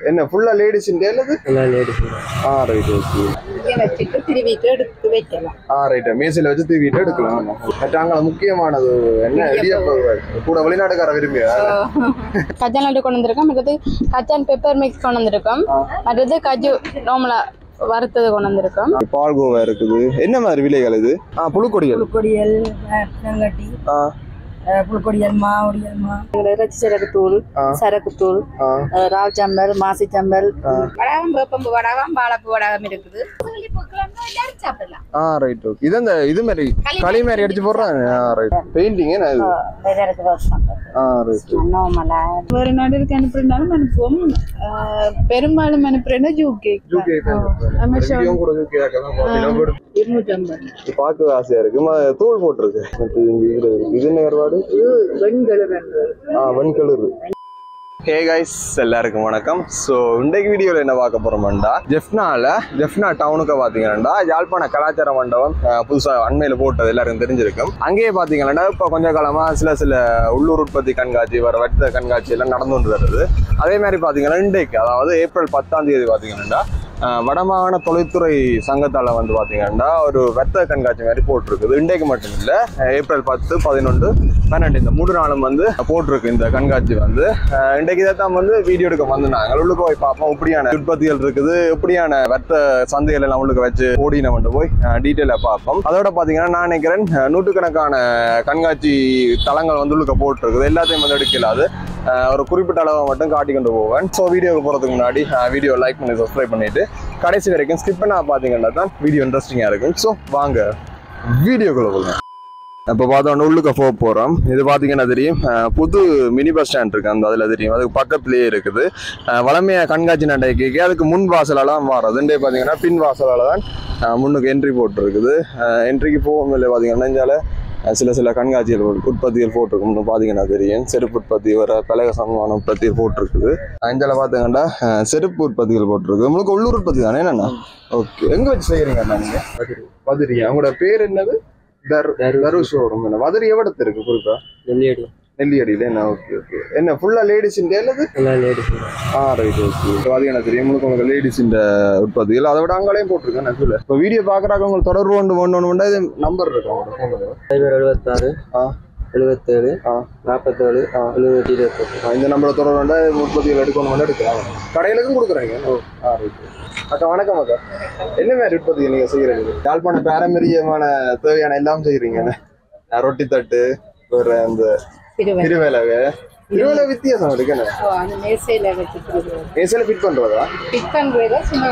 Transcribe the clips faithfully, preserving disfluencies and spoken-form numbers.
என்ன ஃபுல்லா லேடிஸ் இன்டே இல்லது எல்லா லேடிஸ் ஆ ரைட் ஓகே இங்க வச்சிட்டு திருவிட்டு எடுத்து வைக்கலாம் ஆ ரைட் மேசில வச்சு திருவிட்டு எடுக்கலாம் மற்றாங்கள முக்கியமானது என்ன இடியாப்பம் கூட வெளிநாட்டுக்கார விரும்பியா கஜான் லட்டு கொண்டு வந்திருக்கோம் மற்றது கஜான் பெப்பர் மிக்ஸ் கொண்டு வந்திருக்கோம் மற்றது கஜு நார்மலா வறுத்தது கொண்டு வந்திருக்கோம் பால்கோவா இருக்குது என்ன மாதிரி விலைகள் இது ஆ புழுக்கொடியல் புழுக்கொடியல் நங்கட்டி ஆ புழுக்கொடியல் மா ஒடியல் மா இறைச்சி சரக்கு தூள் சரக்கு தூள் ராவ் சம்பல் மாசி சம்பல் வடகம் வேப்பம்பு வடகம் வாழைப்பூ வடகம் இருக்குது சாப்பிடலாம் ஆ ரைட் ஓகே இது அந்த இது மாதிரி களி மாதிரி அடிச்சு போடுறாங்க ஆ ரைட் பெயிண்டிங் என்ன இது ஆ ரைட் வேறு நாடுகளுக்கு அனுப்புறதுனாலும் அனுப்புவோம் பெரும்பாலும் அனுப்புறேன்னா ஜூகே ஜூகே அமெரிக்காவும் கூட ஜூகே ஆக்கலாம் போடுறோம் இருநூற்றி ஐம்பது பார்க்க ஆசையா இருக்கு தூள் போட்டிருக்கு இது என்ன கருவாடு ஆ வெண்கலரு ஹே கைஸ் எல்லாருக்கும் வணக்கம். ஸோ இன்றைக்கு வீடியோவில் என்ன பார்க்க போகிறோம்டா ஜெஃப்னாவில் ஜெஃப்னா டவுனுக்கு பார்த்தீங்கன்னா யாழ்ப்பாண கலாச்சார மண்டபம் புதுசாக அண்மையில் போட்டது எல்லாருக்கும் தெரிஞ்சிருக்கும். அங்கேயே பார்த்தீங்கன்னா இப்போ கொஞ்ச காலமாக சில சில உள்ளூர் உற்பத்தி கண்காட்சி வர வர்த்தக கண்காட்சி எல்லாம் நடந்து கொண்டு வருது. அதே மாதிரி பார்த்தீங்கன்னா இன்றைக்கு அதாவது ஏப்ரல் பத்தாம் தேதி பார்த்தீங்கன்னா வடமாகாண தொழில்துறை சங்கத்தால் வந்து பார்த்தீங்கன்னா ஒரு வர்த்தக கண்காட்சி மாதிரி போட்டிருக்குது. இன்றைக்கு மட்டும் இல்லை, ஏப்ரல் பத்து பதினொன்று பன்னெண்டு இந்த மூணு நாளும் வந்து போட்டிருக்கு இந்த கண்காட்சி வந்து. இன்றைக்கு இதை தான் வந்து வீடியோ எடுக்க வந்து நாங்கள் உள்ளுக்கு போய் பார்ப்போம் எப்படியான உற்பத்திகள் இருக்குது, எப்படியான வர்த்தக சந்தைகள் எல்லாம் உள்ளுக்கு வச்சு ஓடி நம்ம போய் டீட்டெயிலாக பார்ப்போம். அதோட பார்த்தீங்கன்னா நான் நினைக்கிறேன் நூற்றுக்கணக்கான கண்காட்சி தளங்கள் வந்து உள்ளுக்க போட்டிருக்குது. எல்லாத்தையும் வந்து எடுக்கலாது, ஒரு குறிப்பிட்ட அளவை மட்டும் காட்டி கொண்டு போவேன். ஸோ வீடியோக்கு போகிறதுக்கு முன்னாடி வீடியோ லைக் பண்ணி சப்ஸ்கிரைப் பண்ணிட்டு கடைசி வரைக்கும் ஸ்கிப் பண்ண பார்த்தீங்கன்னா தான் வீடியோ இன்ட்ரெஸ்டிங்காக இருக்கும். ஸோ வாங்க வீடியோக்குள்ள போகலாம். இப்போ பார்த்தோன்னா உள்ளுக்க போக போகிறோம். இது பார்த்தீங்கன்னா தெரியும் புது மினி பஸ் ஸ்டாண்ட் இருக்குது, அந்த அதில் தெரியும், அதுக்கு பக்கத்துலேயே இருக்குது. வளமையாக கண்காட்சி நடக்கைக்கு அதுக்கு முன் வாசலால் தான் மாறுது. இன்றைய பார்த்தீங்கன்னா பின் வாசலால் தான் முன்னுக்கு என்ட்ரி போட்டிருக்குது. என்ட்ரிக்கு போகும்போது பார்த்தீங்கன்னா நெஞ்சால சில சில கண்காட்சிகள் உற்பத்திகள் போட்டிருக்கும். பார்த்தீங்கன்னா தெரியும் செருப்பு உற்பத்தி வர பலக சமமான உற்பத்திகள் போட்டிருக்குது. அஞ்சால பார்த்தீங்கன்னா செருப்பு உற்பத்திகள் போட்டிருக்கு. உங்களுக்கு உள்ளூர் உற்பத்தி தானே என்னண்ணா? ஓகே, எங்கே வச்சு செய்கிறீங்க அண்ணா நீங்கள்? வதிரி. அவங்களோட பேர் என்னது? தருஷ் ஷோரூம். என்ன வதிரி எவ்வளவு இருக்கு குறிப்பா? நெல்லியடி. நெல்லியடியில என்ன? Okay okay. என்ன ஃபுல்லா லேடிஸ் இன்டே அல்லது? எல்லா லேடிஸ். ஆ ரைட் ஓகே. இப்போ பார்த்தீங்கன்னா தெரியும் உங்களுக்கு உங்களுக்கு லேடிஸ் இந்த உற்பத்திகள் அதை விட அங்காலையும் போட்டிருக்கேன் நான் சொல்ல. இப்போ வீடியோ பார்க்குறாங்க உங்களுக்கு தொடர்பு ஒன்று ஒன்று ஒன்று இது நம்பர் இருக்கு அவங்களோட ஃபோன். சைபர் எழுபத்தாறு ஆ எழுபத்தேழு ஆ நாற்பத்தேழு ஆ எழுபத்தி இருபத்தெட்டு இந்த நம்பரை தொடர்பு வேண்டா உற்பத்திகள் எடுக்கணும் வந்து எடுக்கலாம். கடையிலுக்கும் கொடுக்குறீங்க? Alright. அக்கா வணக்கம். அக்கா என்ன மாதிரி உற்பத்தி நீங்க செய்யறீங்க? யாழ்ப்பாண பாரம்பரியமான தேவையான எல்லாம் செய்யறீங்க. ரொட்டி தட்டு வேற அந்த திருவேலக திருவேல வித்தியாசம் இருக்கு. என்ன மேசையில வச்சு மேசையில ஃபிட் பண்றதா? ஃபிட் பண்றதா சும்மா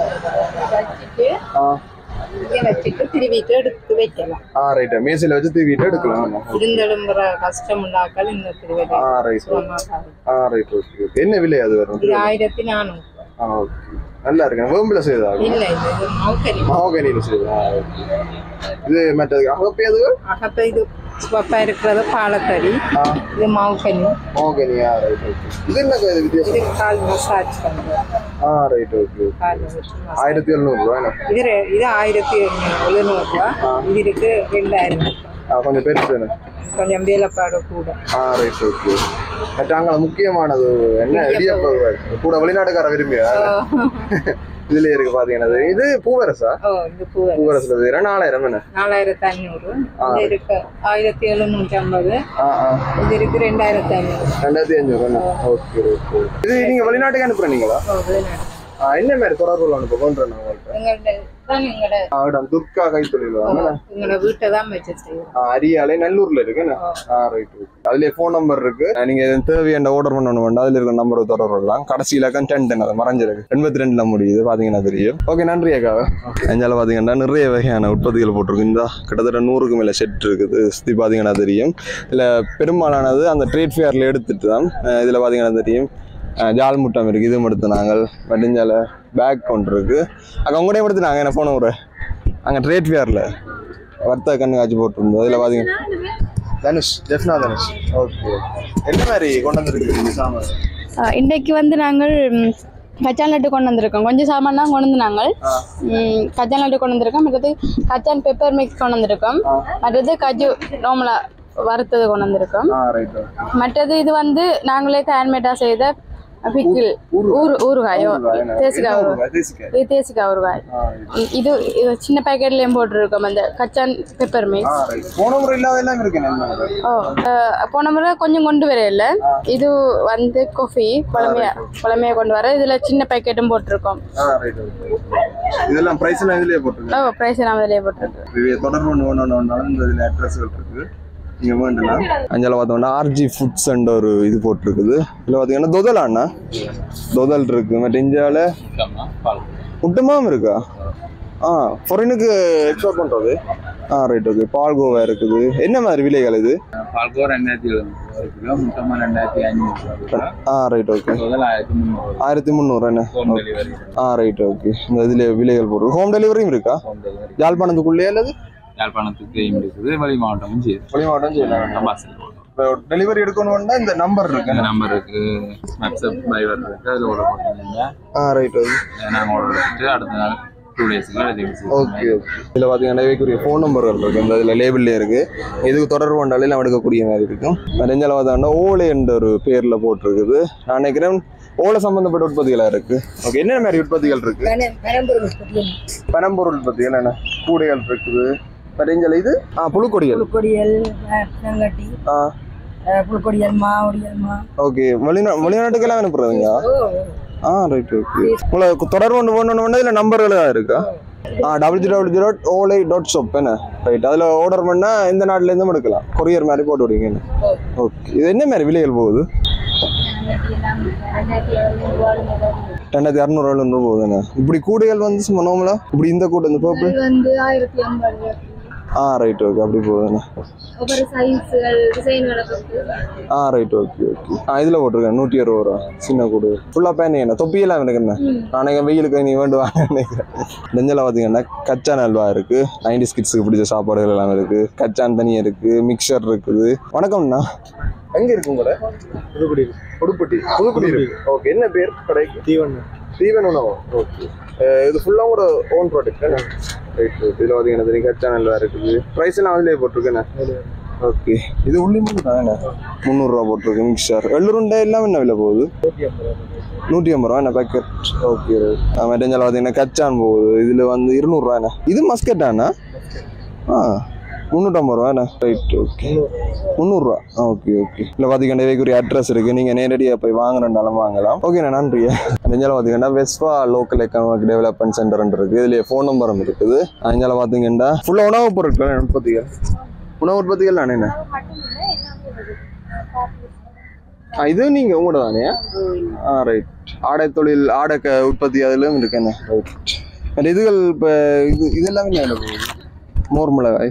வச்சுட்டு திருவிட்டு எடுத்து வைக்கலாம். ஆ ரைட் மேசையில வச்சு திருவிட்டு எடுக்கலாம். இருந்தெலும்புற கஷ்டம் உண்டாக்கால் இந்த திருவிழா. Alright. Alright okay. என்ன விலை அது வரும்? ஆயிரத்தி நானூறு. ஆ ஓகே, நல்லா இருக்கு. வேம்புல செய்தா? இல்ல இல்ல, இது மாவுக்கனி. மாவுக்கனியில செய்தா? இது மற்றது அகப்பே அது அகப்பே இது சிவப்பா இருக்கிறது பாலக்கறி. இது மாவுக்கனி. மாவுக்கனியா? Right okay. இது என்ன இது வித்தியாசம்? இது கால் மசாஜ் பண்றது. Alright okay. ஆயிரத்தி எழுநூறு ரூபாய். இது இது ஆயிரத்தி எழுநூறு ரூபாய். இது இருக்கு ரெண்டாயிரம். கொஞ்சம் பெருசு கொஞ்சம் வேலைப்பாடு கூட. ஆ ரைட் ஓகே. மற்றாங்கள முக்கியமானது என்ன இடியாப்பம் கூட வெளிநாட்டுக்கார விரும்பியா? இதுல இருக்கு பாத்தீங்கன்னா இது பூவரசா? பூவரசுல வேற நாலாயிரம். என்ன? நாலாயிரத்தி ஐநூறு. இருக்கு ஆயிரத்தி எழுநூற்றி ஐம்பது. இது இருக்கு ரெண்டாயிரத்தி ஐநூறு. ரெண்டாயிரத்தி ஐநூறு. Okay okay. இது நீங்க வெளிநாட்டுக்கு அனுப்புறீங்களா? என்ன மாதிரி தொடர்புல அனுப்ப கொண்டுறேன் துர்கா கைத்தொழில் அரியாலை நல்லூர்ல இருக்கு. அதுல போன் நம்பர் இருக்கு, நீங்க தேவையான ஆர்டர் பண்ணணும் வேண்டாம். அதுல இருக்க நம்பர் தொடர்புலாம். கடைசி இலக்கம் டென் அது மறைஞ்சிருக்கு, எண்பத்தி ரெண்டுல முடியுது பாத்தீங்கன்னா தெரியும். ஓகே நன்றி அக்கா. அஞ்சால பாத்தீங்கன்னா நிறைய வகையான உற்பத்திகள் போட்டிருக்கு. இந்த கிட்டத்தட்ட நூறுக்கு மேல செட் இருக்குது. சுத்தி பாத்தீங்கன்னா தெரியும். இதுல பெரும்பாலானது அந்த ட்ரேட் ஃபேர்ல எடுத்துட்டு தான். இதுல பாத்தீங்கன்னா தெரியும் ஜால் முட்டம் இருக்குது, இதுவும் எடுத்து நாங்கள் வடிஞ்சால பேக் கொண்டு இருக்கு. அங்கே உங்களையும் எடுத்துனாங்க என்ன போன ஒரு அங்கே ட்ரேட் ஃபேரில் வர்த்தக கண்காட்சி போட்டிருந்தோம். அதில் பார்த்தீங்கன்னா தனுஷ் ஜெஃப்னா தனுஷ். ஓகே, என்ன மாதிரி கொண்டு வந்துருக்கு சாமான்? இன்றைக்கு வந்து நாங்கள் கச்சான் லட்டு கொண்டு வந்திருக்கோம். கொஞ்சம் சாமான் தான் கொண்டு வந்து நாங்கள் கச்சான் லட்டு கொண்டு வந்திருக்கோம். மற்றது கச்சான் பெப்பர் மிக்ஸ் கொண்டு வந்திருக்கோம். மற்றது கஜு நார்மலா வறுத்தது கொண்டு வந்திருக்கோம். மற்றது இது வந்து நாங்களே ஹேண்ட்மேடாக செய்த பிக்கிள் ஊறு ஊறுகாயோ தேசிக்காய் ஊறுகாய் இது தேசிக்காய் ஊறுகாய் இது இது சின்ன பேக்கெட்லயும் போட்டுருக்கோம் அந்த கச்சான் பெப்பர் மிக்ஸ் போன முறை இல்லாதெல்லாம் இருக்கு ஓ போன முறை கொஞ்சம் கொண்டு வர இல்லை இது வந்து காஃபி பழமையா பழமையா கொண்டு வர இதுல சின்ன பேக்கெட்டும் போட்டிருக்கோம் இதெல்லாம் பிரைஸ் எல்லாம் இதுலயே போட்டுருக்கு ஓ பிரைஸ் எல்லாம் இதுலயே போட்டிருக்கு தொடர்பு ஒன்று ஒன்று ஒன்றாலும் இதுல அட்ரஸ்கள் இருக்கு நீங்க வேண்டலாம் அஞ்சால பார்த்தோம்னா ஆர்ஜி ஃபுட்ஸ் அண்ட் ஒரு இது போட்டிருக்குது இதுல பாத்தீங்கன்னா தொதல் அண்ணா தொதல் இருக்கு மற்ற இந்தியாவில் முட்டமாவும் இருக்கா ஆ ஃபாரினுக்கு எக்ஸ்போர்ட் பண்றது ஆ ரைட் ஓகே பால்கோவா இருக்குது என்ன மாதிரி விலைகள் இது பால்கோவா ரெண்டாயிரத்தி எழுநூறு கிலோ முட்டமா ரெண்டாயிரத்தி ஐநூறு ஆ ரைட் ஓகே ஆயிரத்தி முந்நூறு ஆயிரத்தி முந்நூறு என்ன ஆ ரைட் ஓகே இந்த இதுல விலைகள் போடுறது ஹோம் டெலிவரியும் இருக்கா யாழ்ப்பாணத்துக்குள்ளே அல்லது யாழ்ப்பாணத்துக்கு இருக்குது வெளி மாவட்டமும் செய்யுது வெளி மாவட்டம் செய்யலாம் டெலிவரி எடுக்கணும்னா இந்த நம்பர் இருக்கு இந்த நம்பர் இருக்கு வாட்ஸ்அப் டிரைவர் இருக்கு அதில் ஆர்டர் போட்டுருந்தீங்க ஆ ரைட் ஓகே நாங்கள் ஆர்டர் எடுத்துட்டு அடுத்த நாள் டூ டேஸ்க்கு ஓகே ஓகே இதில் பார்த்தீங்கன்னா இவைக்குரிய ஃபோன் நம்பர்கள் இருக்குது இந்த இதில் லேபிள்லேயே இருக்குது இதுக்கு தொடர்பு கொண்டாலே நம்ம எடுக்கக்கூடிய மாதிரி இருக்கும் நெஞ்சால பார்த்தோம்னா ஓலை என்ற ஒரு பேரில் போட்டிருக்குது நான் நினைக்கிறேன் ஓலை சம்பந்தப்பட்ட உற்பத்திகளாக இருக்குது ஓகே என்னென்ன மாதிரி உற்பத்திகள் இருக்குது பனம்பொருள் உற்பத்திகள் என்ன கூடைகள் இருக்குது நெஞ்சால இது ஆ புழுக்கொடியல் புழுக்கொடியல் தேங்காட்டி ஆ புழுக்கொடியல் மா ஒடியல் மா ஓகே வெளிநா வெளிநாட்டுக்கெல்லாம் அனுப்புறதுங்க ஆ ரைட் ஓகே உங்களுக்கு தொடர்பு ஒன்று போடணும்னா இதில் நம்பர்கள் தான் இருக்கா ஆ double zero double zero Olai dot shop என்ன ரைட் அதில் ஆர்டர் பண்ணால் இந்த நாட்டிலேருந்து எடுக்கலாம் கொரியர் மாதிரி போட்டு விடுவீங்க என்ன ஓகே இது என்ன மாதிரி விலைகள் போகுது ரெண்டாயிரத்தி அறுநூறு ரூபா போகுதுண்ணே இப்படி கூடைகள் வந்து சும்மா நார்மலா இப்படி இந்த கூடை இந்த பர்பிள் வந்து ஆயிரத்தி ஐம்பது ஆ ரைட் ஓகே அப்படி போகுதுண்ணே ஒவ்வொரு சைஸ்கள் டிசைன்களை பொறுத்து ஆ ரைட் ஓகே ஓகே ஆ இதில் போட்டிருக்கேன் நூற்றி அறுபது ரூபா சின்ன கூடு ஃபுல்லாக பேன் என்ன தொப்பியெல்லாம் எனக்கு என்ன நானே வெயிலுக்கு நீ வேண்டுவாங்க நினைக்கிறேன் நெஞ்சில் பார்த்தீங்கன்னா கச்சான் அல்வா இருக்குது நைன்டி ஸ்கிட்ஸுக்கு பிடிச்ச சாப்பாடுகள் எல்லாம் இருக்குது கச்சான் தனியாக இருக்குது மிக்சர் இருக்குது வணக்கம்ண்ணா எங்கே இருக்கு உங்களை புதுக்குடி புதுப்பட்டி புதுக்குடி இருக்கு ஓகே என்ன பேர் கடைக்கு தீவன் தீவன் உணவு ஓகே இது ஃபுல்லாக கூட ஓன் ப்ராடக்ட் ரைட் இதில் பார்த்தீங்கன்னா தெரியும் கச்சான் அல்வா இருக்குது ப்ரைஸ் எல்லாம் அதிலே போட்டிருக்கேண்ணே ஓகே இது உள்ளி மூணு தானே முந்நூறுரூவா போட்டிருக்கு மிக்சர் எள்ளுருண்டை எல்லாம் என்ன விலை போகுது நூற்றி ஐம்பது ரூபா என்ன பேக்கெட் ஓகே மெட்டஞ்சால் பார்த்தீங்கன்னா கச்சான் போகுது இதில் வந்து இருநூறுவாண்ணே இது மஸ்கெட்டாண்ணா ஆ முந்நூற்றம்பது ரூபாண்ணே ரைட் ஓகே முந்நூறுரூவா ஓகே ஓகே இல்லை பார்த்தீங்கன்னா இவைக்குரிய அட்ரஸ் இருக்குது நீங்கள் நேரடியாக போய் வாங்குறனாலும் வாங்கலாம் ஓகேண்ணா நன்றியா நெஞ்சால பார்த்தீங்கன்னா வெஸ்வா லோக்கல் எக்கனாமிக் டெவலப்மெண்ட் சென்டர் இருக்குது இதுலேயே ஃபோன் நம்பரும் இருக்குது நெஞ்சால பார்த்தீங்கன்னா ஃபுல்லாக உணவுப் பொருட்கள் உற்பத்திகள் உணவு உற்பத்திகள் தானே என்ன ஆ இது நீங்கள் உங்களோட தானே ஆ ரைட் ஆடை தொழில் ஆடை க உற்பத்தி அதிலும் இருக்குண்ணே ரைட் இதுகள் இப்போ இது இதெல்லாமே என்ன போகுது மோர் மிளகாய்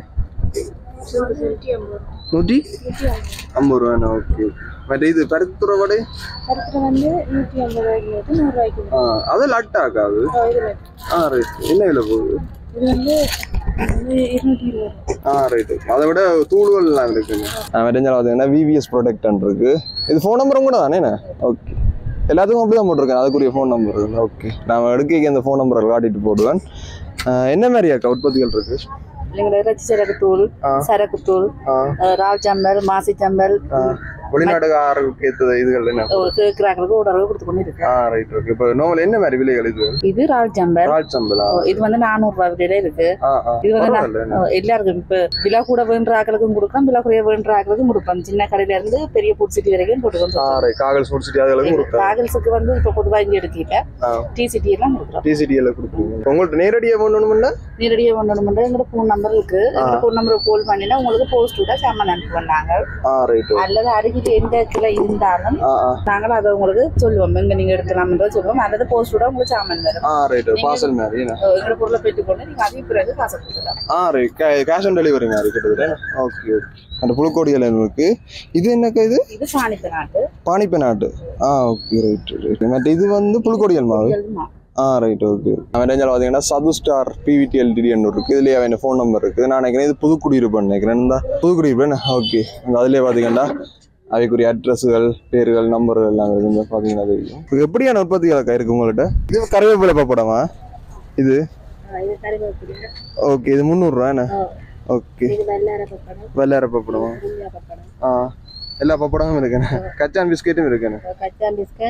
நூற்றி ஐம்பது ரூபாண்ணா ஓகே மற்ற இது பருத்துற வடை வந்து நூற்றி ஐம்பது ரூபாய்க்கு நூறு ரூபாய்க்கு ஆ அது லட் ஆகாது ஆ ரைட் என்ன விலை போகுது இது வந்து இருநூற்றி இருபது ஆ ரைட்டு அதை விட தூள்கள் எல்லாம் இருக்குங்க மெட்டஞ்சால் பார்த்தீங்கன்னா விவிஎஸ் ப்ரொடக்ட் இருக்கு இது ஃபோன் நம்பரும் கூட தானே ஓகே எல்லாத்துக்கும் அப்படி தான் போட்டிருக்கேன் அதுக்குரிய ஃபோன் நம்பர் ஓகே நான் எடுக்க அந்த ஃபோன் நம்பரை காட்டிட்டு போடுவேன் என்ன மாதிரியாக்கா உற்பத்திகள் இருக்கு இறைச்சி சரக்கு தூள் சரக்கு தூள் ராவ் சம்பல் மாசி சம்பல் வெளிநாட்டுக்கு ஏற்ற இதுகள் என்ன கேட்கறாங்களுக்கு ஒரு அளவு கொடுத்து கொண்டு இருக்கு ஆ ரைட் ஓகே இப்போ நார்மல் என்ன மாதிரி விலைகள் இது இது ராவ் சம்பல் ராவ் சம்பலா இது வந்து நானூறு ரூபாய் விலையில இருக்கு இது வந்து எல்லாருக்கும் இப்ப விலை கூட வேண்ட ஆக்களுக்கும் கொடுக்கலாம் விலை குறைய வேண்ட ஆக்களுக்கும் கொடுப்போம் சின்ன கடையில இருந்து பெரிய ஃபுட் சிட்டி வரைக்கும் போட்டுக்கோங்க காகல்ஸ் ஃபுட் சிட்டி அதுகளுக்கும் கொடுப்போம் காகல்ஸுக்கு வந்து இப்ப பொதுவா இங்க எடுக்கல டி சிட்டி எல்லாம் கொடுக்குறோம் டி சிட்டி எல்லாம் கொடுக்குறீங்க உங்களுக்கு நேரடியாக வேணும்னா நேரடியாக வேணும்னா எங்களோட ஃபோன் நம்பர் இருக்கு எங்களோட ஃபோன் நம்பருக்கு கால் பண்ணினா உங்களுக்கு போஸ்டோட சாமான் அனுப்புவாங்க அல்லது அருகில் எந்த கிளை இருந்தாலும் நாங்களும் அதை உங்களுக்கு சொல்லுவோம் எங்க நீங்க எடுக்கலாம்ன்றத சொல்லுவோம் அல்லது போஸ்டோட உங்களுக்கு சாமான் வரும் ஆ ரைட் பார்சல் மாதிரி எங்களோட பொருளை பெற்றுக்கொண்டு நீங்க அதே பிறகு காசு கொடுக்கலாம் alright cash on delivery மாதிரி கிட்டத்தட்ட ஓகே ஓகே அந்த புழுக்கோடியில் இருக்கு இது என்னக்கா இது இது பானிப்பை நாட்டு பானிப்பை நாட்டு ஆ ஓகே ரைட் ரைட் மற்ற இது வந்து புழுக்கோடியல் மாவு ஆ ரைட் ஓகே அவன் ரேஞ்சில் பார்த்தீங்கன்னா சது ஸ்டார் பிவிடிஎல்டிடின்னு இருக்குது இதுலேயே அவன் ஃபோன் நம்பர் இருக்குது நான் நினைக்கிறேன் இது புதுக்குடியிருப்புன்னு நினைக்கிறேன் இந்த புதுக்குடியிருப்பு ஓகே அதுலேயே பார்த்தீங்கன்னா அவைக்குரிய அட்ரஸுகள் பேர்கள் நம்பர்கள் எல்லாம் இருக்குது பார்த்தீங்கன்னா தெரியும் இப்போ எப்படியான உற்பத்திகள் இருக்கு உங்கள்கிட்ட இது கருவேப்பிலை பப்படமா இது ஓகே இது முந்நூறுரூவா என்ன ஓகே வெள்ளார பப்படமா ஆ எல்லா பப்படமும் இருக்குண்ணே கச்சான் பிஸ்கெட்டும் இருக்குண்ணே கச்சான் பிஸ்கட்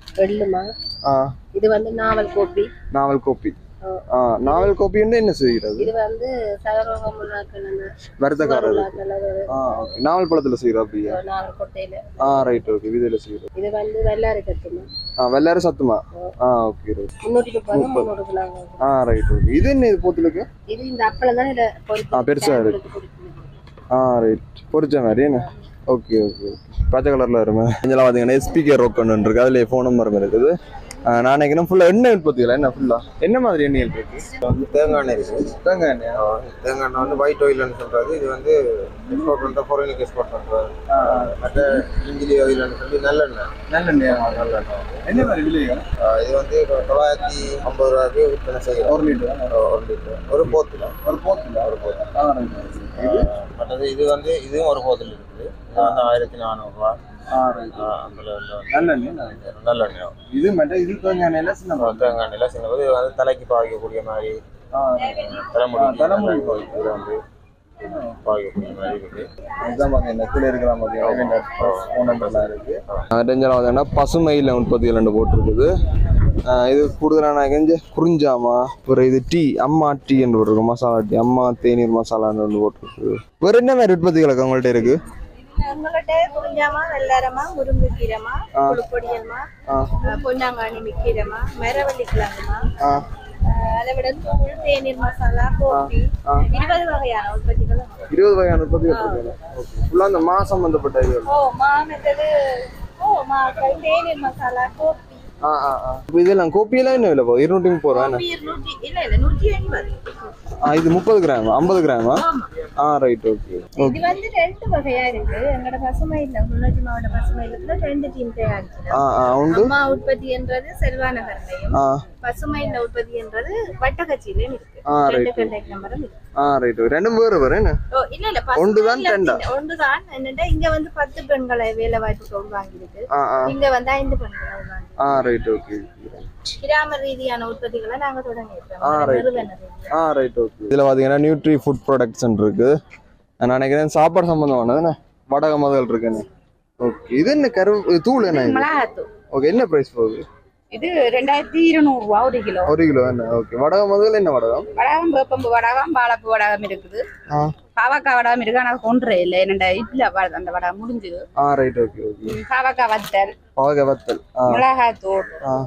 வெள்ளுமா ஆ இது வந்து நாவல் கோப்பி நாவல் கோப்பி ஆ நாவல் கோப்பி என்ன செய்யறது இது வந்து சகரோகம் உள்ளாக்கள் வருத்தக்காரர் ஆ ஓகே நாவல் பழத்துல செய்யறோம் அப்படியே நாவல் கொட்டையில ஆ ரைட் ஓகே இதுல செய்யறோம் இது வந்து வெள்ளாரி சத்துமா ஆ வெள்ளாரி சத்துமா ஆ ஓகே ரைட் முன்னூத்தி முப்பது முன்னூறு கிராம் ஆ ரைட் ஓகே இது என்ன இது போத்துலுக்கு இது இந்த அப்பளம் தான் இத ஆ பெருசா இருக்கு ஆ ரைட் பொரிச்ச மாதிரி என்ன ஓகே ஓகே பச்சை கலர்ல வருமா இதெல்லாம் பாத்தீங்கன்னா ஸ்பீக்கர் ஒர்க் ஒன்று இருக்கு அதுல ஃபோன் நம்பர் இருக்குது நான் நினைக்கிறேன் ஃபுல்லா எண்ணெய் உற்பத்தியில் என்ன ஃபுல்லா என்ன மாதிரி எண்ணெய் இருக்கு வந்து தேங்காய் எண்ணெய் இருக்கு தேங்காய் எண்ணெய் தேங்காய் எண்ணெய் வந்து ஒயிட் ஆயில்னு சொல்றது இது வந்து எக்ஸ்போர்ட் பண்ணுற ஃபாரினுக்கு எக்ஸ்போர்ட் பண்ணுறது மற்ற இங்கிலி ஆயில்னு சொல்லி நல்லெண்ணெய் நல்லெண்ணெய் நல்லெண்ணெய் என்ன மாதிரி விலையா இது வந்து தொள்ளாயிரத்தி ஐம்பது ரூபாய்க்கு விற்பனை செய்யலாம் ஒரு லிட்டர் ஒரு லிட்டர் ஒரு போத்தில் ஒரு போத்தில் ஒரு போத்தில் மற்றது இது வந்து இதுவும் ஒரு போத்தில் இருக்குது இது வந்து ஆயிரத்தி நானூறுரூவா அந்த நல்லெண்ணெய் நல்லெண்ணெய் இது மட்டும் இது தேங்காய் எண்ணெயில சின்ன தேங்காய் எண்ணெயில் சின்ன இது வந்து தலைக்கு பாவிக்கக்கூடிய மாதிரி தலைமுடி தலைமுடி இது வந்து பாவிக்கக்கூடிய மாதிரி இருக்கு இதுதான் பாத்தீங்கன்னா கீழே இருக்கிற மாதிரி ஃபோன் நம்பர்லாம் இருக்கு ரெஞ்சலாம் பார்த்தீங்கன்னா பசுமையில் உற்பத்திகள் ரெண்டு போட்டிருக்குது இது கூடுதலான கெஞ்ச குறிஞ்சாமா ஒரு இது டீ அம்மா டீ என்று போட்டிருக்கு மசாலா டீ அம்மா தேநீர் மசாலான்னு ஒன்று போட்டிருக்கு வேற என்ன மாதிரி உற்பத்திகளுக்கு உங்கள்கிட்ட இருக்கு உங்கள்கிட்ட குறிஞ்சாமா வெள்ளாரமா முருங்கைக்கீரைமா புழுப்பொடியல்மா பொன்னாங்கானி மிக்கீரைமா மரவள்ளி கிழங்குமா அதை விட தூள் தேநீர் மசாலா கோபி இருபது வகையான உற்பத்திகளும் இருபது வகையான உற்பத்திகள் ஃபுல்லா அந்த மா சம்பந்தப்பட்ட இது ஓ மா மெத்தது ஓ மா தேநீர் மசாலா கோபி ஆ ஆ ஆ இதெல்லாம் கோப்பியெல்லாம் என்ன விலை போகுது இருநூற்றி முப்பது ரூபா இருநூற்றி இல்ல இல்ல நூற்றி ஐம்பது ஆ இது முப்பது கிராம் ஐம்பது கிராமா ஆ ரைட் ஓகே இது வந்து ரெண்டு வகையா இருக்கு எங்கட பசுமையில முன்னூற்றி மாவட்ட பசுமையில ரெண்டு டீம் தயாரிச்சு ஆ ஆ உண்டு அம்மா உற்பத்தி என்றது செல்வாநகர்லையும் ஆ பசுமையில உற்பத்தி என்றது வட்டக்கச்சியிலயும் இருக்கு ஆ ரெண்டு ரைட் கான்டாக்ட் நம்பரும் இருக்கு ஆ ரைட் ரெண்டும் வேறு வேறு என்ன ஓ இல்ல இல்ல ஒன்றுதான் டெண்டா ஒன்றுதான் என்னடா இங்க வந்து பத்து பெண்களை வேலை வாய்ப்பு உள்வாங்கி இருக்கு ஆ ஆ இங்க வந்து ஐந்து பெண்களை உள்வாங்கி ஆ ரைட் ஓகே கிராம ரீதியான உற்பத்திகளை நாங்க தொடங்கி alright alright okay இதுல பாத்தீங்கன்னா நியூட்ரி ஃபுட் ப்ராடக்ட்ஸ் இருக்கு நான் நினைக்கிறேன் சாப்பாடு சம்பந்தமானது வடக முதல் இருக்குன்னு ஓகே இது என்ன கரு தூள் என்ன மிளகாத்தூள் ஓகே என்ன பிரைஸ் போகுது இது ரெண்டாயிரத்தி இருநூறு ரூபா ஒரு கிலோ ஒரு கிலோ என்ன ஓகே வடகம் முதல்ல என்ன வடகம் வடகம் வேப்பம்பு வடகம் வாழைப்பு வடகம் இருக்குது பாவக்காய் வடகம் இருக்கு ஆனா கொன்றே இல்லை என்னடா இல்ல அந்த வடகம் முடிஞ்சது ஆ ரைட் ஓகே ஓகே பாவக்காய் வத்தல் பாவக்காய் வத்தல் மிளகாய் தூள்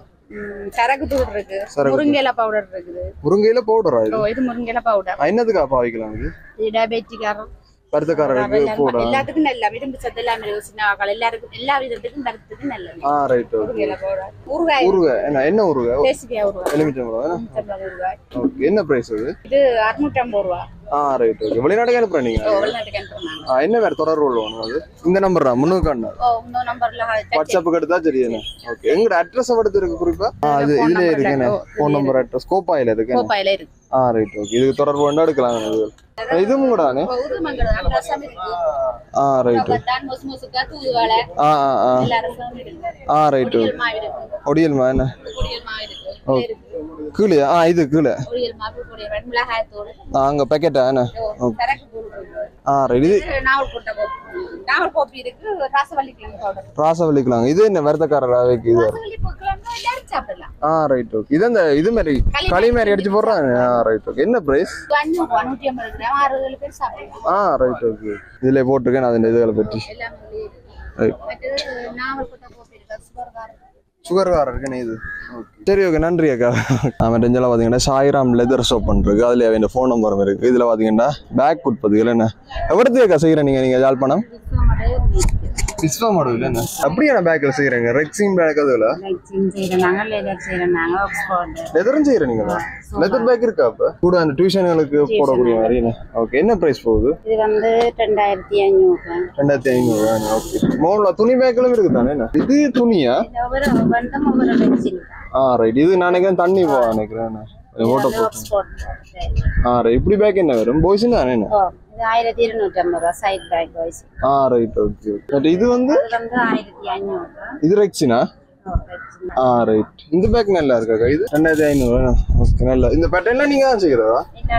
சரக்கு தூள் இருக்கு முருங்கையில பவுடர் இருக்குது முருங்கையில பவுடரா இது இது முருங்கையில பவுடர் என்னதுக்கா பாவிக்கலாம் இது டயபெட்டிக்காரன் பருத்தக்காரருக்கு போட எல்லாத்துக்கும் நல்ல விரும்பு சத்து எல்லாம் சின்ன எல்லாருக்கும் எல்லா விதத்துக்கும் மருத்துவத்துக்கும் நல்லது ஆ ரைட் ஓகே ஊறுகாய் ஊறுகாய் என்ன என்ன ஊறுகாய் தேசிக்காய் ஊறுகாய் எலுமிச்சம்பழம் ஊறுகாய் ஓகே என்ன பிரைஸ் அது இது அறுநூற்றி ஐம்பது ரூபா ஆ ரைட் ஓகே வெளிநாட்டுக்கு அனுப்புறேன் நீங்க வெளிநாட்டுக்கு அனுப்புறாங்க ஆ என்ன வேற தொடர்பு உள்ளவங்க அது இந்த நம்பர் தான் முன்னூறு கண்ணா ஓ இந்த நம்பர்ல வாட்ஸ்அப்புக்கு எடுத்தா சரியா ஓகே எங்க அட்ரஸ் எடுத்து இருக்கு குறிப்பா அது இதுல இருக்கு என்ன ஃபோன் நம்பர் அட்ரஸ் கோப்பாயில இருக்கு கோப்பாயில இருக்கு ஆ ரைட் ஓகே இதுக்கு தொடர்பு வேணா எடுக்கலாம் இதுவும் கூட தானே ஆ ரைட் ஆ ஆ ஆ ஆ ரைட் ஒடியல் மா என்ன கீழே ஆ இது கீழே அங்க பேக்கெட்டா என்ன ஆ ரைட் இது ராசவல்லிக்கலாம் இது என்ன விரதக்காரராக இது ஆ ரைட் ஓகே இது அந்த இது மாதிரி களி மாதிரி அடிச்சு போடுறாங்க ஆ ரைட் ஓகே என்ன பிரைஸ் ஆ ரைட் ஓகே இதுல போட்டிருக்கேன் அதன் இதுகளை பற்றி சுகர்காரம் இருக்குன்னு இது சரி ஓகே நன்றி அக்கா அவன் ரெஞ்செல்லாம் பார்த்தீங்கன்னா சாய்ராம் லெதர் ஷாப் இருக்கு அதுல அவன் ஃபோன் நம்பரும் இருக்கு இதுல பாத்தீங்கன்னா பேக் உற்பத்திகள் என்ன எவ்வளோத்துக்கு அக்கா செய்யறேன் நீங்க நீங்க யாழ்ப்பாணம் விஸ்வா மாடல் என்ன அப்படியான பேக்ல செய்யறீங்க ரெக்ஸிங் பேக் அதுல லெதரும் செய்யறீங்களா லெதர் பேக் இருக்கா அப்ப கூட அந்த டியூஷன்களுக்கு போடக்கூடிய மாதிரி ஓகே என்ன பிரைஸ் போகுது இது வந்து ரெண்டாயிரத்தி ஐநூறு ரெண்டாயிரத்தி ஐநூறு ஓகே மோல்ல துணி பேக்களும் இருக்கு தானே என்ன இது துணியா ஆ ரைட் இது நான் நினைக்கிறேன் தண்ணி போ நினைக்கிறேன் ஓட்ட போட்டு ஆ ரைட் இப்படி பேக் என்ன வரும் பாய்ஸ் தானே என்ன ஆயிரத்தி இருநூற்றி ஐம்பது ரூபா side bag boys alright okay but இது வந்து ஆயிரத்தி ஐநூறு இது ரெக்ஸினா ஆ ரைட் இந்த பேக் நல்லா இருக்கா இது ரெண்டாயிரத்தி ஐநூறு ஓகே நல்லா இந்த பேட்டர்ன்லாம் நீங்க தான் செய்யறதா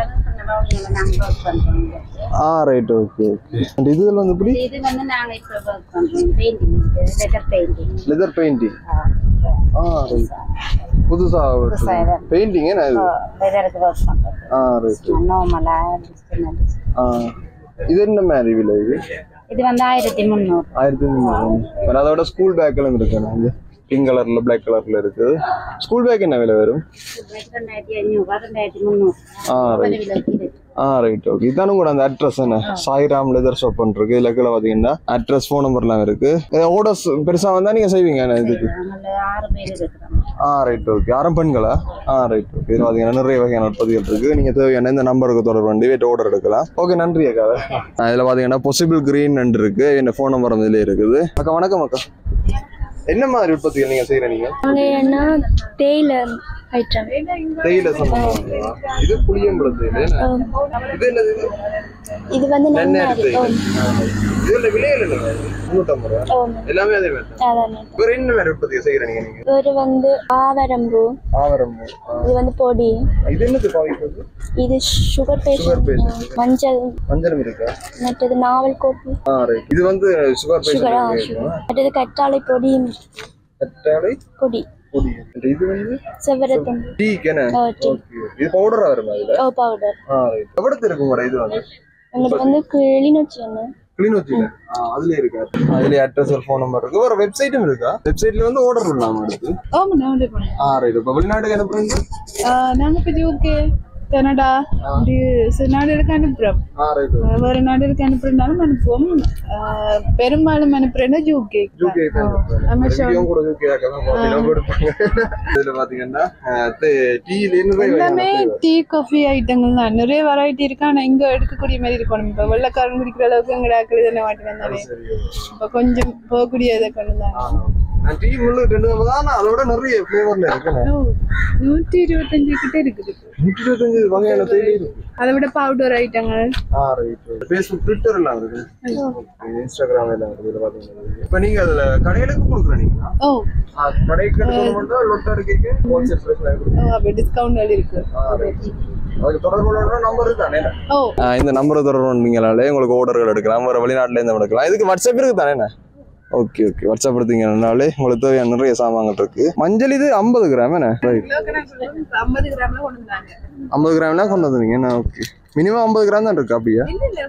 alright okay okay and இதுல வந்து இப்படி இது வந்து நாங்க இப்ப வர்க் பண்றோம் painting leather painting leather painting பண்றோம். ஆ ரைட். புதுசா பெயிண்டிங் என்ன இது? வெதருக்கு வர்க் பண்றோம். ஆ ரைட். நார்மலா டிஸ்டன்ஸ். ஆ இது என்ன மாதிரி விலை இது? இது வந்து ஆயிரத்தி முந்நூறு. ஆயிரத்தி முந்நூறு. அதோட ஸ்கூல் பேக் எல்லாம் இருக்கு. அந்த பிங்க் கலர்ல பிளாக் கலர்ல இருக்கு. ஸ்கூல் பேக் என்ன விலை வரும்? ரெண்டாயிரத்தி ஐநூறு ரெண்டாயிரத்தி முந்நூறு. Alright. Alright okay. இதானும் கூட அந்த அட்ரஸ் என்ன சாய்ராம் லெதர் ஷாப் இருக்கு. இதுல கீழே பாத்தீங்கன்னா அட்ரஸ் ஃபோன் நம்பர்லாம் இருக்கு. ஓடர்ஸ் பெருசா வந்தா நீங்க செய்வீங்க இதுக்கு? ஆறு பேர் இருக்கிறோம். Alright okay. ஆரம் பெண்களா? Alright okay. இதுல பாத்தீங்கன்னா நிறைய வகையான உற்பத்திகள் இருக்கு. நீங்க தேவையான இந்த நம்பருக்கு தொடர்பு பண்ணி வீட்டு ஆர்டர் எடுக்கலாம். ஓகே நன்றி அக்கா. இதுல பாத்தீங்கன்னா பாசிபிள் கிரீன் இருக்கு. இந்த ஃபோன் நம்பர் வந்து இதுல இருக்குது. அக்கா வணக்கம் அக்கா. என்ன மாதிரி உற்பத்திகள் நீங்க செய்யறீங்க? என்ன தேயிலை ஐட்டம். தேயிலை சம்பந்தமா? இது புளியம்பழம் தேயிலை. இது என்னது? இது வந்து நன்னாரி தேயிலை. இதுல விலை என்ன? முன்னூற்றம்பது ரூபா. எல்லாமே அதே மாதிரி தான். வேற என்ன மாதிரி உற்பத்தி செய்யறீங்க நீங்க? ஒரு வந்து ஆவரம்பு. ஆவரம்பு. இது வந்து பொடி. இது என்னது பாவிக்கிறது? இது சுகர் பேஷண்ட். மஞ்சள். மஞ்சள் இருக்கா? மற்றது நாவல் கோப்பி. ஆ ரைட். இது வந்து சுகர் பேஷண்ட். மற்றது கற்றாழை பொடி. கற்றாழை பொடி. பொடி. இது வந்து செவரத்தம். டீ கேன. ஓகே. இது பவுடரா வருமா இதுல? ஓ பவுடர். Alright. எவ்வளவு இருக்கும் கூட இது வந்து? உங்களுக்கு வந்து கிளிநொச்சி என்ன? கிளிநொச்சில. ஆ அதுல இருக்கு. அதுல அட்ரஸ் ஒரு ஃபோன் நம்பர் இருக்கு. ஒரு வெப்சைட்டும் இருக்கா? வெப்சைட்ல வந்து ஆர்டர் பண்ணலாம் எடுத்து. ஆமா நான் ஆர்டர் பண்ணேன். Alright. இப்ப வெளிநாட்டுக்கு அனுப்புறீங்க? நாங்க இப்போ யூகே கனடா அப்படி சில நாடுகளுக்கு அனுப்புறோம். Alright. வேற நாடுகளுக்கு அனுப்புறதுனாலும் அனுப்புவோம். பெரும்பாலும் அனுப்புறேன்னா யூகே. யூகே அமெரிக்காவும் கூட யூகே ஆக்கலாம். பாத்தீங்கன்னா போடுறாங்க. இதுல பாத்தீங்கன்னா டீல இருந்து எல்லாமே டீ காஃபி ஐட்டங்கள் தான். நிறைய வெரைட்டி இருக்கு. ஆனா இங்க எடுக்கக்கூடிய மாதிரி இருக்கணும். இப்ப வெள்ளக்காரன் குடிக்கிற அளவுக்கு எங்கட ஆக்கள் தானே மாட்டி வந்தாலே இப்ப கொஞ்சம் போகக்கூடிய இதை கொண்டு தான். டீ முள்ளு ரெண்டு தான். அதோட நிறைய ஃபிளேவர்ல இருக்கு. நூற்றி இருபத்தஞ்சு கிட்ட இருக்குது. நூற்றி இருபத்தஞ்சு வகையான தேயிலை இருக்கு. அதை விட பவுடர் ஐட்டங்கள். ஆ ரைட். ஃபேஸ்புக் ட்விட்டர் எல்லாம் இருக்கு. இன்ஸ்டாகிராம் எல்லாம் இருக்கு. இதுல பாத்தீங்கன்னா இப்ப நீங்க அதுல கடைகளுக்கு கொடுக்குறீங்களா? ஓ கடைக்கு மட்டும் லொட்டா இருக்கீங்க. ஹோல்சேல் பிரைஸ்ல இருக்கு. அப்ப டிஸ்கவுண்ட் இருக்கு. Alright. அதுக்கு தொடர்புள்ள நம்பர் தானே? ஓ இந்த நம்பரை தொடர்பு பண்ணீங்களாலே உங்களுக்கு ஆர்டர்கள் எடுக்கலாம். வேற வெளிநாட்டுல இருந்து எடுக்கலாம். இதுக்கு வாட்ஸ்அப் இருக்கு தானே? Okay okay. வாட்ஸ்அப் எடுத்தீங்கன்னாலே உங்களுக்கு தேவையான நிறைய சாமான்கள் இருக்கு. மஞ்சள் இது ஐம்பது கிராம் என்ன? ரைட். ஐம்பது கிராம்ல கொண்டு வந்தாங்க. ஐம்பது கிராம்னா கொண்டு வந்தீங்க என்ன? ஓகே. மினிமம் ஐம்பது கிராம் தான் இருக்கு அப்படியா?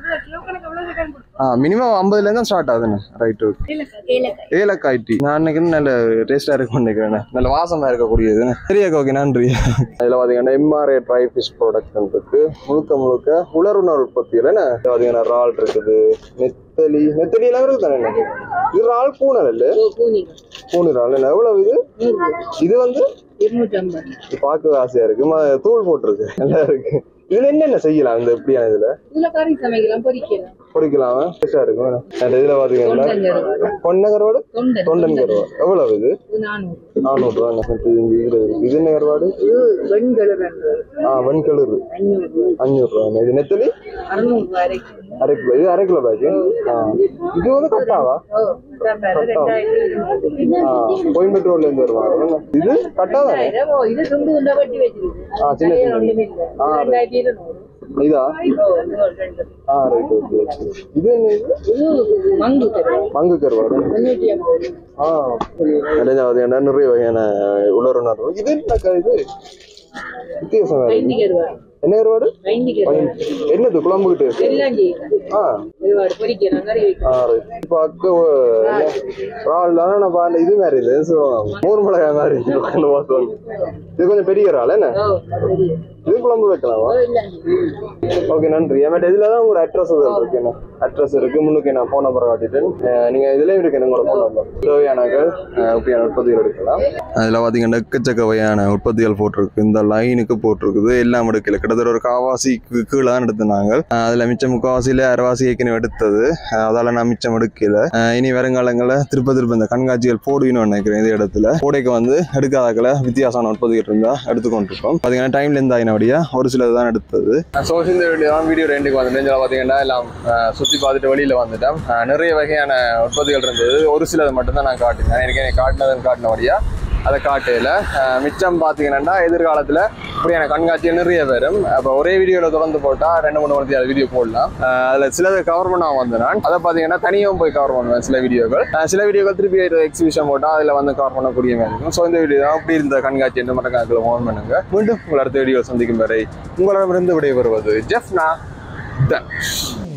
ஆ மினிமம் ஐம்பதுல இருந்தா ஸ்டார்ட் ஆகுதுண்ணே. Right okay. ஏலக்காய் டீ நான் அன்னைக்கு நல்ல டேஸ்டா இருக்கும் நினைக்கிறேன். நல்ல வாசமா இருக்கக்கூடியது. சரியா ஓகே நன்றி. இதுல பாத்தீங்கன்னா எம்ஆர்ஏ ட்ரை ஃபிஷ் ப்ராடக்ட் இருக்கு. முழுக்க முழுக்க உலருணர் உற்பத்தியில என்ன பாத்தீங்கன்னா இறால் இருக்குது. நெத்தலி நெத்தலி எல்லாம் இருக்கு தானே? இது இறால் பூனல் இல்ல? பூனி இறால் என்ன எவ்வளவு இது? இது வந்து இருநூற்றி ஐம்பது. பார்க்க ஆசையா இருக்கு. தூள் போட்டிருக்கு. நல்லா இருக்கு. இதுல என்னென்ன செய்யலாம்? இந்த எப்படியான இதுல இதுல கறி சமைக்கலாம், பொரிக்கலாம். பொரிக்கலாம். டேஸ்டா இருக்கும். இதுல பாத்தீங்கன்னா கொண்ட கருவாடு, தொண்டன் கருவாடு எவ்வளவு இது? நானூறு ரூபாய். இது என்ன கருவாடு? ஆ வெண்கலரு அஞ்சூறு ரூபாய். இது நெத்தலி அரை கிலோ. இது அரை கிலோ பேக்கு. இது வந்து கட்டாவா? கோயம்புத்தூர்ல இருந்து வருவாங்க. இது கட்டாவா? ஆ சின்ன சின்ன. இதா? Alright okay. இது என்ன? இது மங்கு மங்கு கருவாடு. ஆ நிறைய நிறைய வகையான உலருணர். இது என்ன? இது வித்தியாசம். என்ன கருவாடு? என்னது குழம்புகிட்டு? ஆ இது மாதிரி மூணு மிளகாய் மாதிரி இது கொஞ்சம் பெரிய இறால் என்ன? இது குழம்பு வைக்கலாமா? ஓகே நன்றி. இதுலதான் உங்களோட அட்ரஸ் இருக்கு. என்ன அட்ரஸ் இருக்கு? முன்னுக்கு நான் போன் நம்பர் காட்டிட்டேன். நீங்க இதுலயும் இருக்கு உங்களோட போன் நம்பர். தேவையானாக்கள் உற்பத்திகள் எடுக்கலாம். அதுல பாத்தீங்கன்னா எக்கச்சக்க வகையான உற்பத்திகள் போட்டிருக்கு. இந்த லைனுக்கு போட்டிருக்குது. எல்லாம் எடுக்கல. கிட்டத்தட்ட ஒரு காவாசிக்கு கீழே தான் எடுத்தினாங்க. அதுல மிச்சம் முக்காவாசியில அரைவாசி ஏற்கனவே எடுத்தது. அதால நான் மிச்சம் எடுக்கல. இனி வருங்காலங்களில் திருப்ப திருப்ப இந்த கண்காட்சிகள் போடுவீன்னு நினைக்கிறேன். இந்த இடத்துல போடைக்கு வந்து எடுக்காதாக்களை வித்தியாசமான உற்பத்திகள் இருந்தா எடுத்துக்கொண்டிருக்கோம். பாத்தீங்கன்னா டைம்ல இருந்தாயினபடியா ஒரு சிலது தான் எடுத்தது. ஸோ இந்த வீடியோ ரெண்டுக்கு வந்துட்டு பாத்தீங்கன்னா எல்லாம் சுத்தி பார்த்துட்டு வெளியில வந்துட்டேன். நிறைய வகையான உற்பத்திகள் இருந்தது. ஒரு சிலது மட்டும் தான் நான் காட்டினேன். எனக்கு காட்டினதுன்னு காட்டினபடியா அதை காட்டையில் மிச்சம் பார்த்தீங்கன்னா எதிர்காலத்தில் இப்படியான கண்காட்சிகள் நிறைய வரும். அப்போ ஒரே வீடியோவில் தொடர்ந்து போட்டால் ரெண்டு மூணு மணி அது வீடியோ போடலாம். அதில் சிலது கவர் பண்ண வந்து நான் அதை பார்த்தீங்கன்னா தனியாகவும் போய் கவர் பண்ணுவேன். சில வீடியோக்கள் சில வீடியோக்கள் திருப்பி எக்ஸிபிஷன் போட்டால் அதில் வந்து கவர் பண்ணக்கூடிய மாதிரி இருக்கும். ஸோ இந்த வீடியோ தான் அப்படி இருந்த கண்காட்சி என்று மட்டும் கணக்கில் ஓன் பண்ணுங்க. மீண்டும் உங்கள் அடுத்த வீடியோ சந்திக்கும் வரை உங்களிடமிருந்து விடைபெறுவது ஜெஃப்னா தனுஷ்.